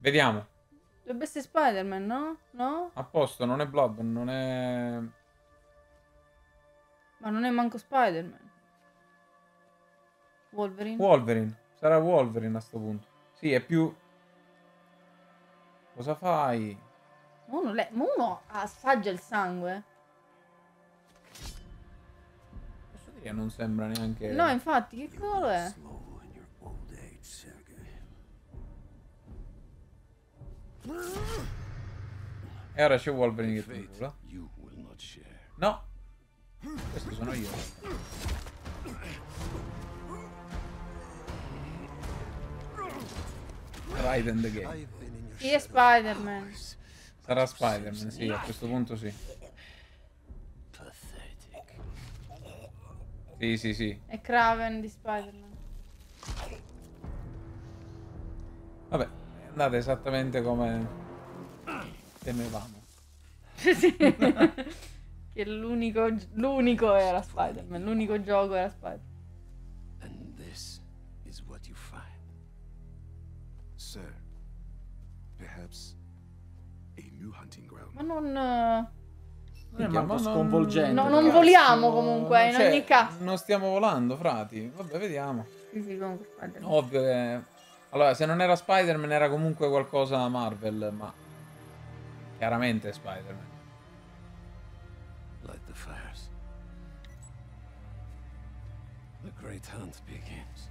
Vediamo. Dovrebbe essere Spider-Man, no? No? A posto, non è Bloodborne, non è... Ma non è manco Spider-Man. Wolverine? Wolverine. Sarà Wolverine a sto punto. Sì, è più... Cosa fai? Uno assaggia il sangue. Posso dire, non sembra neanche... No, infatti, che cavolo è? E ora c'è Wolverine che ti urla. No! Questo sono io. Raiden the Game. Sì, è Spider-Man. Sarà Spider-Man, sì, a questo punto sì. Sì, sì, sì. È Kraven di Spider-Man. Vabbè, è andata esattamente come temevamo. Sì. Che l'unico era Spider-Man. L'unico gioco era Spider-Man. And this is what you find. Sir, perhaps a new hunting ground. Ma non... Non è Minchia, manco ma non- sconvolgente. No, non ragazzi. voliamo comunque, in Cioè, ogni caso. non stiamo volando, frati. Vabbè, vediamo. Sì, sì, comunque Spider-Man. Ovvio che... Allora, se non era Spider-Man era comunque qualcosa Marvel, ma... Chiaramente è Spider-Man. Light the fires. The great hunt begins.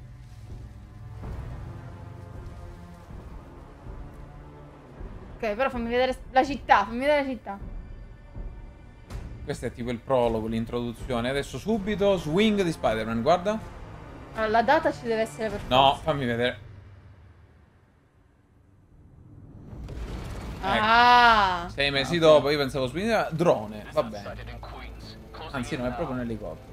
Ok, però fammi vedere la città, fammi vedere la città. Questo è tipo il prologo, l'introduzione. Adesso subito swing di Spider-Man, guarda. Allora, la data ci deve essere per No, forza. fammi vedere. Ah! 6 mesi dopo, io pensavo swing drone, va bene. Anzi, no, è proprio un elicottero.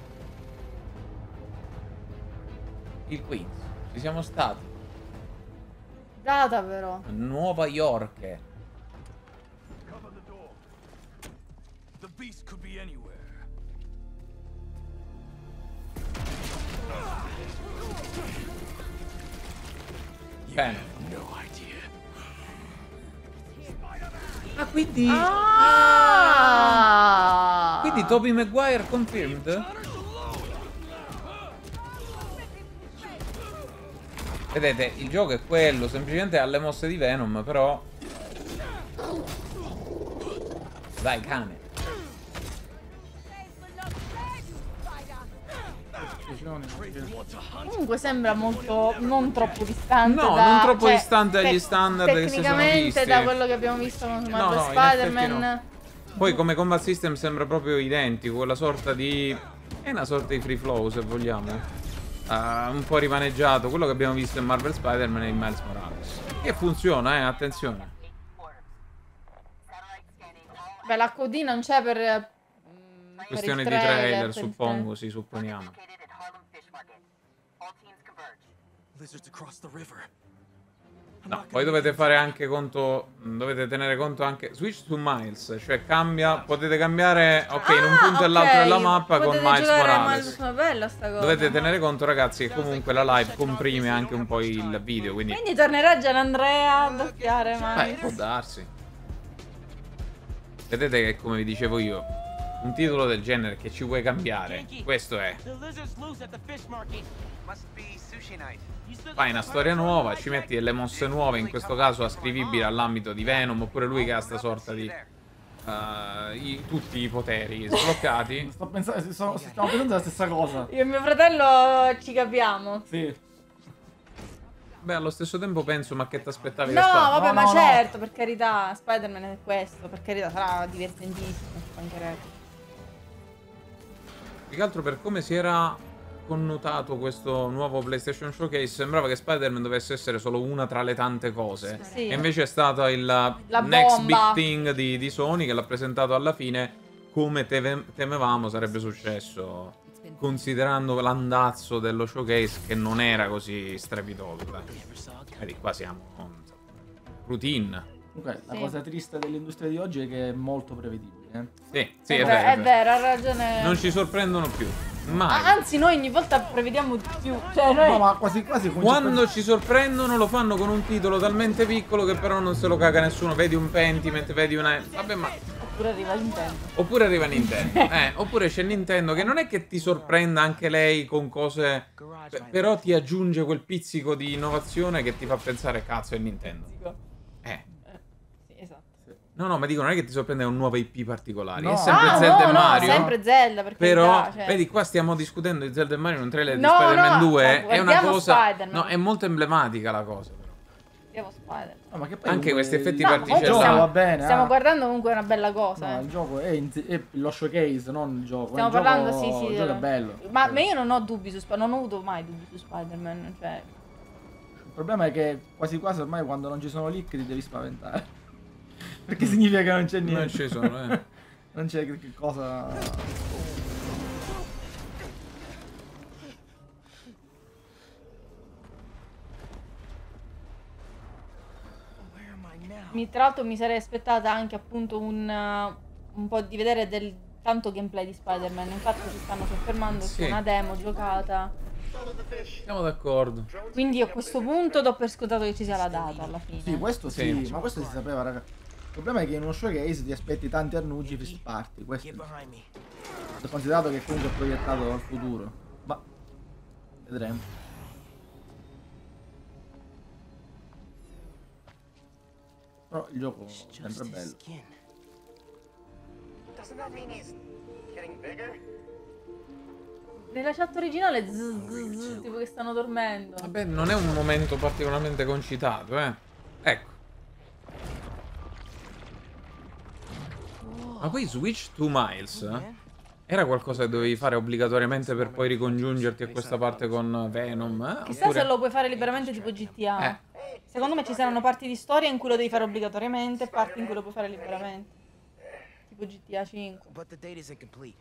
Il Queens. Ci siamo stati. Data però. A Nuova York. Cover the door. The beast could be anywhere. Bene. No idea. Ah, quindi... Ah! Quindi Tobey Maguire confirmed? Vedete, il gioco è quello, semplicemente ha le mosse di Venom, però... Dai, cane. Comunque sembra molto non troppo distante No, da, non troppo cioè, distante dagli standard che si sono tecnicamente visti. da quello che abbiamo visto con Marvel no, in effetti Spider-Man. no. Poi come combat system sembra proprio identico, quella sorta di... È una sorta di free flow, se vogliamo. Un po' rimaneggiato, quello che abbiamo visto in Marvel Spider-Man e in Miles Morales. Che funziona, attenzione. Beh, la codina non c'è per Questione il di trailer, per il suppongo, sì, supponiamo. Lizards across the river. No, poi dovete fare anche conto, dovete tenere conto anche switch to Miles, cioè cambia, potete cambiare, ok, in un punto e l'altro della mappa con Potete Miles giocare a Morales. Miles, bella sta cosa. Dovete tenere conto, ragazzi, che comunque la live comprime anche un po' il video, quindi Quindi tornerà Gianandrea a doppiare Miles. può darsi. Vedete che, come vi dicevo io, un titolo del genere che ci vuoi cambiare, questo è. The lizard's loose at the fish market. Must be sushi night. Fai una storia nuova, ci metti delle mosse nuove, in questo caso ascrivibili all'ambito di Venom, oppure lui che ha sta sorta di... tutti i poteri sbloccati. Stiamo pensando la stessa cosa. Io e mio fratello ci capiamo. Sì. Beh, allo stesso tempo penso, ma che ti aspettavi No, da Spider-Man? vabbè, No, ma no, no. certo, per carità, Spider-Man è questo, per carità, sarà divertentissimo, ci mancherebbe. Più che altro per come si era connotato questo nuovo PlayStation Showcase, sembrava che Spider-Man dovesse essere solo una tra le tante cose. Sì. E invece è stata il next big bomba. thing di Sony, che l'ha presentato alla fine come temevamo sarebbe successo, considerando l'andazzo dello showcase che non era così strepitoso. Dai. Vedi, qua siamo con routine. Comunque, la Sì. cosa triste dell'industria di oggi è che è molto prevedibile. Sì, sì, è È vero. vero, ha ragione. Non ci sorprendono più. Mai. Anzi, noi ogni volta prevediamo di più. Cioè, noi... No, ma quasi quasi Quando ci sorprendono lo fanno con un titolo talmente piccolo che però non se lo caga nessuno. Vedi un Pentiment, vedi una... Vabbè, ma... Oppure arriva Nintendo. Oppure arriva Nintendo. Oppure c'è Nintendo che non è che ti sorprenda anche lei con cose... però ti aggiunge quel pizzico di innovazione che ti fa pensare cazzo è Nintendo. Sì, esatto. No, ma dico, non è che ti sorprende un nuovo IP particolari. No. È sempre Ah, Zelda no, e Mario. No, sempre Zelda, perché Però, cioè... vedi, qua stiamo discutendo di Zelda e Mario in un trailer di No, Spider-Man no, 2. È una guardiamo cosa... Spider-Man. No, è molto emblematica la cosa. Andiamo Spider. No, ma che poi Anche questi effetti No, particellari. Il gioco stiamo- va bene. Stiamo guardando comunque una bella cosa. No, il gioco è lo showcase, non il gioco. Stiamo il gioco, parlando, sì, sì. Il gioco è bello. Ma io non ho dubbi su Spider-Man, non ho avuto mai dubbi su Spider-Man, cioè... Il problema è che quasi quasi ormai quando non ci sono leak ti devi spaventare. Perché significa che non c'è niente. Non ci sono, Non c'è che cosa. Tra l'altro mi sarei aspettata anche appunto un po' di vedere del tanto gameplay di Spider-Man. Infatti ci stanno soffermando su Sì. una demo giocata. Siamo d'accordo. Quindi a questo punto do per scontato che ci sia la data alla fine. Sì, questo sì, Sì. ma questo si sapeva, raga. Il problema è che in uno showcase ti aspetti tanti annunci first party. Questo Get behind me. è considerato che comunque è proiettato al futuro. Ma vedremo. Però il gioco è Just sempre his bello. skin. Doesn't that mean he's getting bigger? Nella chat originale tipo che stanno dormendo. Vabbè, non è un momento particolarmente concitato, Ecco. Ma poi Switch to Miles era qualcosa che dovevi fare obbligatoriamente per poi ricongiungerti a questa parte con Venom, Chissà se lo puoi fare liberamente tipo GTA. Secondo me ci saranno parti di storia in cui lo devi fare obbligatoriamente e parti in cui lo puoi fare liberamente. Tipo GTA 5. But the data isn't complete.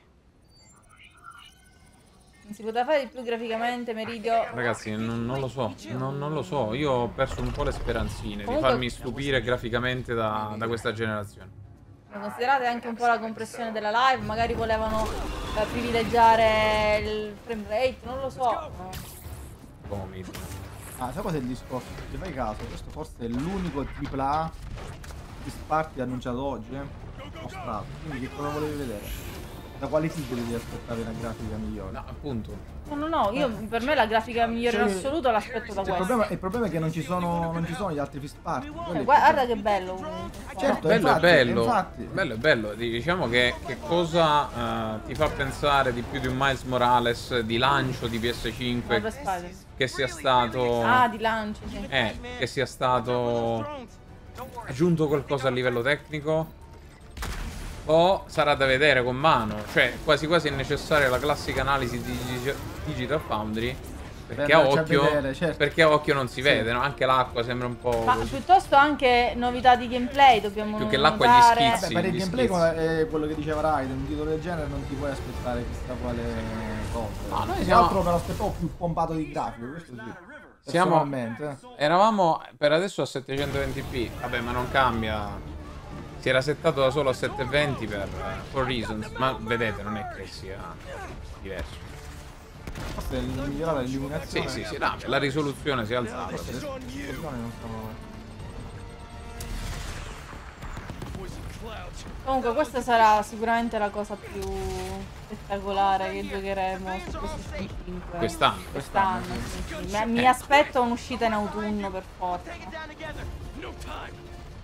Non si poteva fare di più graficamente, Meridio. Ragazzi, non lo so, non lo so. Io ho perso un po' le speranzine Comunque- di farmi stupire graficamente da questa generazione. Considerate anche un po' la compressione della live, magari volevano privilegiare il frame rate, non lo so. No. Come Ah, sai cosa è il discorso? Se ti fai caso, questo forse è l'unico AAA first party annunciato oggi, mostrato. Quindi che cosa volevi vedere? Da quali titoli devi aspettare una grafica migliore? No, appunto. No, io per me la grafica migliore in Cioè, assoluto l'aspetto da Cioè, questo. il problema è che non ci sono gli altri first party. Quello è il Guarda che bello comunque. Certo, Bello infatti, è bello. infatti. Bello è bello. Diciamo che cosa ti fa pensare di più di un Miles Morales di lancio di Guarda PS5 Spider. che sia stato Ah, di lancio, sì. che sia stato aggiunto qualcosa a livello tecnico o sarà da vedere con mano, cioè quasi quasi è necessaria la classica analisi di Digital Foundry perché a andarci a occhio vedere, certo. perché a occhio non si Sì. vede, no? Anche l'acqua sembra un po' Ma piuttosto anche novità di gameplay dobbiamo Più che l'acqua e gli notare. schizzi. Vabbè, per il gli gameplay schizzi. è quello che diceva Raiden, un titolo del genere non ti puoi aspettare chissà quale cosa. No, noi Più siamo- altro me lo aspettavo più pompato di grafico, questo sì. Siamo- Personalmente. Eravamo per adesso a 720p, vabbè ma non cambia. Si era settato da solo a 720 for reasons, ma vedete non è che sia diverso. Forse è migliorata l'illuminazione. Sì, no, la risoluzione si è alzata. Forse le esplosioni non sono... Comunque questa sarà sicuramente la cosa più spettacolare che giocheremo su PlayStation 5. Quest'anno. Quest'anno, sì. Mi aspetto un'uscita in autunno per forza. Take it down together. No time.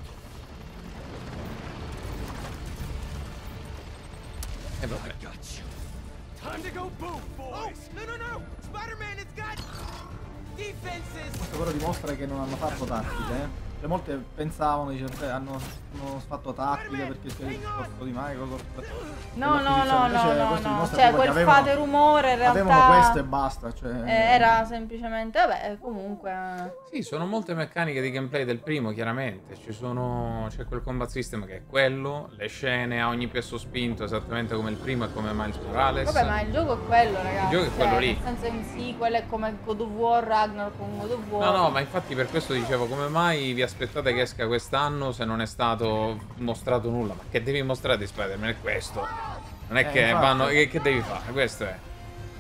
E vabbè. Time to go boom, boys! No. Spider-Man, it's got defenses. Questo però dimostra che non hanno fatto tattiche, Cioè, molte pensavano, hanno fatto tattica perché c'è il discorso di Microsoft. No, Invece questo dimostra cioè proprio quel che fate rumore in realtà avevano questo e basta. Cioè... era semplicemente, vabbè, comunque... Sì, sono molte meccaniche di gameplay del primo, chiaramente. C'è quel combat system che è quello, le scene a ogni piasso spinto, esattamente come il primo e come Miles Morales. Vabbè, ma il gioco è quello, ragazzi. Il gioco è quello cioè, lì. Nel senso in sì, quello è come God of War, Ragnarok con God of War. No, ma infatti per questo dicevo, come mai vi aspettate che esca quest'anno se non è stato mostrato nulla? Ma che devi mostrare di Spider-Man? È questo. Non è che infatti. vanno... Che devi fare? Questo è.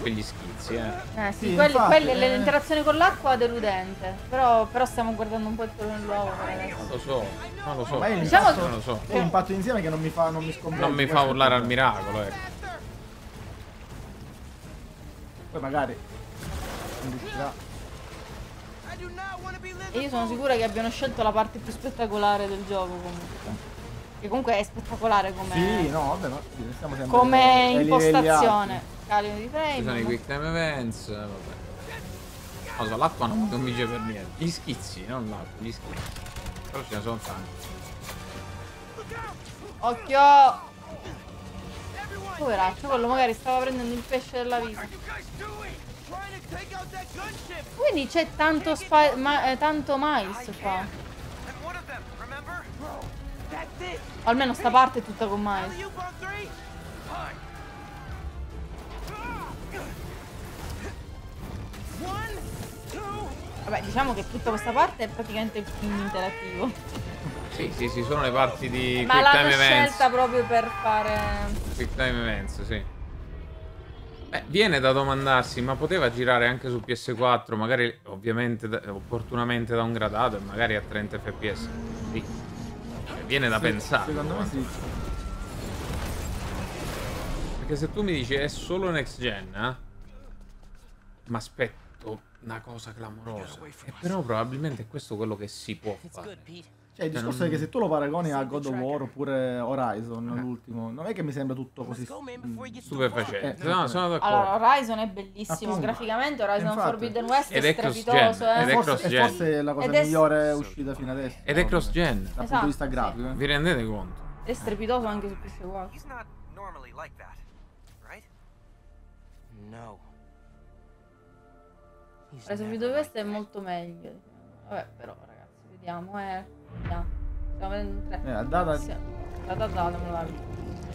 quegli schizzi, Sì, Sì, quelli, infatti, l'interazione con l'acqua è deludente. Però stiamo guardando un po' il pelo nell'uovo per adesso. Non lo so, non lo so. Ma è Diciamo- l'impatto, Non lo so. è l'impatto insieme che non mi sconvolge. Non mi fa questo è il urlare al problema. miracolo, ecco. Poi magari non riuscirà. I do not want to be living. E io sono sicura che abbiano scelto la parte più spettacolare del gioco comunque. Che comunque è spettacolare come, Sì, no, vabbè, ma sì, stiamo sempre come ai livelli impostazione. alti. Calibre di Ci sono i frame. quick time events, vabbè. Non so, l'acqua non mi dice per niente. Gli schizzi, non l'acqua, gli schizzi. Però ce ne sono tanti. Occhio! Poveraccio, quello magari stava prendendo il pesce della vita. You guys doing? Trying to take out that gunship. Quindi c'è tanto, tanto Miles qua. And one of them, remember? That's it. O almeno sta parte è tutta con Alley Miles. oop on 3. Fine. One, two. Vabbè, diciamo che tutta questa parte è praticamente il film interattivo. Sì, sono le parti di Ma quick l'hanno time events. scelta proprio per fare... Quick time events, sì. Beh, viene da domandarsi, ma poteva girare anche su PS4, magari ovviamente opportunamente downgradato e magari a 30 fps. Sì. Cioè, viene da pensare. Secondo me sì. Perché se tu mi dici è solo next gen, ma aspetto una cosa clamorosa. E però probabilmente è questo quello che si può fare. Cioè, il discorso è che se tu lo paragoni a God of War oppure Horizon, l'ultimo, non è che mi sembra tutto così. Stupefacente. No, sono d'accordo. Allora, Horizon è bellissimo. Appunto. Graficamente Horizon Infatti. Forbidden West Ed è è cross-gen, strepitoso, ed è Forse, cross-gen. forse è la cosa Ed è- migliore uscita fino adesso. Ed è cross-gen. Dal punto Esatto, di vista sì. grafico. Vi rendete conto? È strepitoso anche su PS4. He's not normally like that, right? No. He's Horizon never Forbidden West like è molto meglio. Vabbè, però ragazzi, vediamo, vediamo. Stiamo vedendo un 3. La data Data me la vi.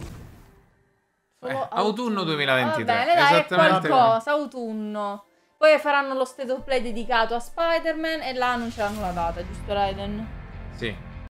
Solo autunno 2023. Va bene, dai, è Esattamente. qualcosa, autunno. Poi faranno lo state of play dedicato a Spider-Man e là annunceranno la data, giusto Raiden? Sì.